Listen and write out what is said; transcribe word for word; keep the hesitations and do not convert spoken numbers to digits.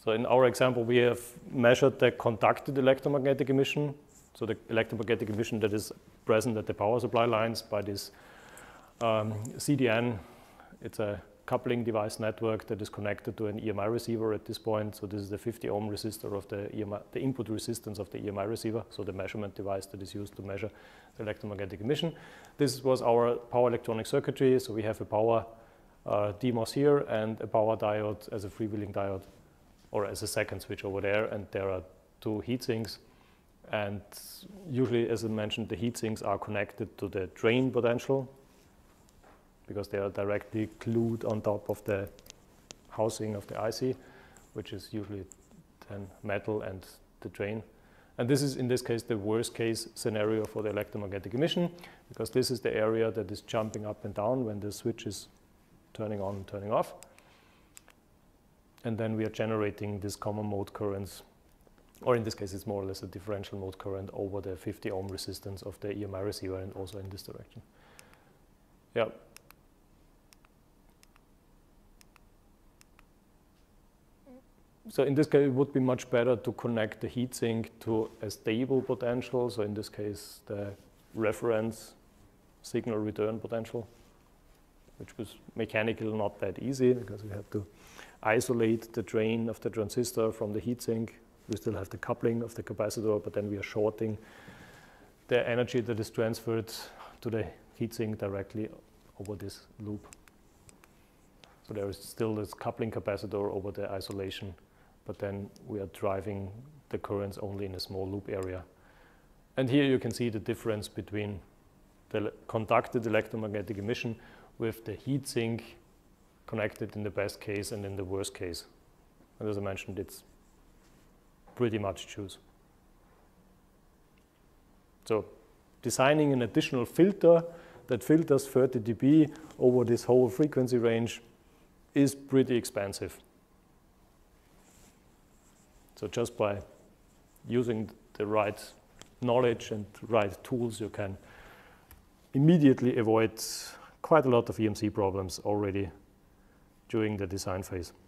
So in our example, we have measured the conducted electromagnetic emission, so the electromagnetic emission that is present at the power supply lines by this um, C D N. It's a coupling device network that is connected to an E M I receiver at this point. So this is the fifty ohm resistor of the E M I, the input resistance of the E M I receiver, so the measurement device that is used to measure the electromagnetic emission. This was our power electronic circuitry. So we have a power uh, D MOS here and a power diode as a freewheeling diode, or as a second switch over there, and there are two heat sinks. And usually, as I mentioned, the heat sinks are connected to the drain potential because they are directly glued on top of the housing of the I C, which is usually then metal and the drain. And this is, in this case, the worst case scenario for the electromagnetic emission, because this is the area that is jumping up and down when the switch is turning on and turning off. And then we are generating these common mode currents, or in this case, it's more or less a differential mode current over the fifty ohm resistance of the E M I receiver and also in this direction. Yeah. So in this case, it would be much better to connect the heatsink to a stable potential. So in this case, the reference signal return potential, which was mechanically not that easy because we had to isolate the drain of the transistor from the heatsink. We still have the coupling of the capacitor, but then we are shorting the energy that is transferred to the heatsink directly over this loop. So there is still this coupling capacitor over the isolation, but then we are driving the currents only in a small loop area. And here you can see the difference between the conducted electromagnetic emission with the heatsink connected in the best case and in the worst case. And as I mentioned, it's pretty much choose. So designing an additional filter that filters thirty D B over this whole frequency range is pretty expensive. So just by using the right knowledge and right tools, you can immediately avoid quite a lot of E M C problems already during the design phase.